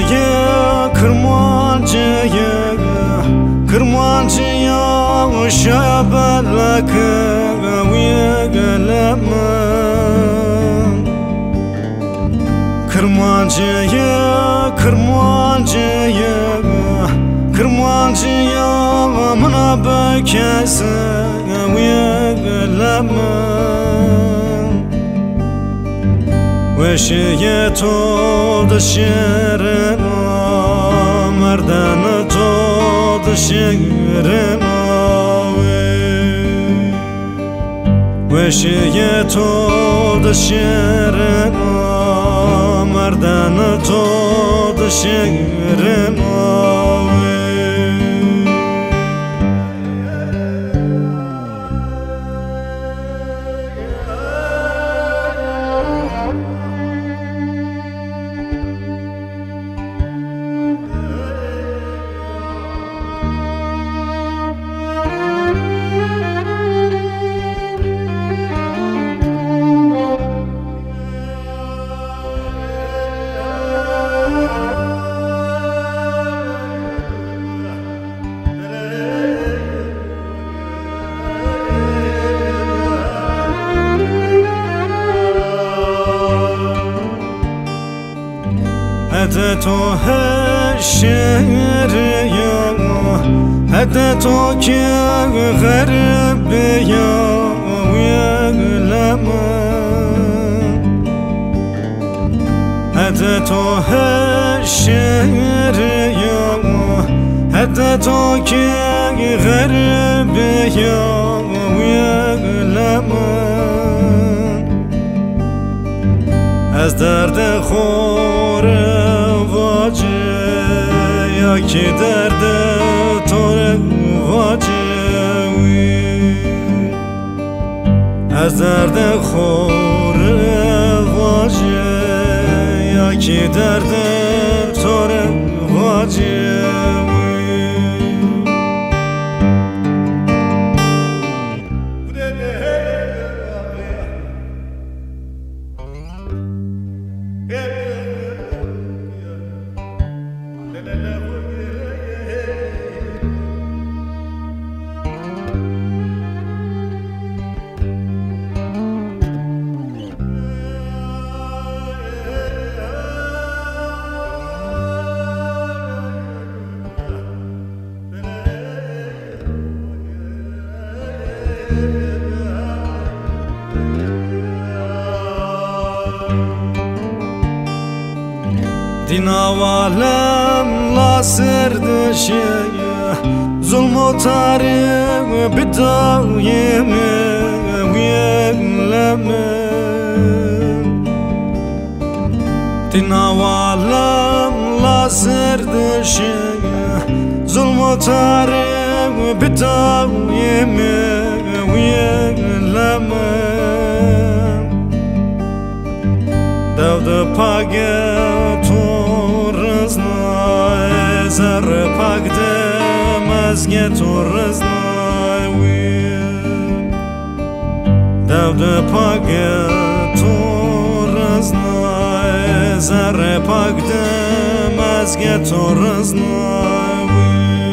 كرمانجية وشابلك ويقلم كرمانجية من بكاس ويقلم وشي طول الشيرنا مردان طول الشيرنا وشي طول الشيرنا مردان طول الشيرنا هدتو هالشهر يا هدتو كي غرب يا ويغلم هدتو هالشهر يا هدتو كي غرب يا ويغلم از درد خور یا که درد تور واجوی از درد خور واجه یا که درد تور واجوی دیناوالم لا سردشه ظلم و تاریک بدایم ویگلم دیناوالم لا سردشه ظلم و تاریک بدایم ویگلم دود پاگه زر پاک دم از تو رزنای دود پاک تو رزنای زر پاک دم از تو رزنای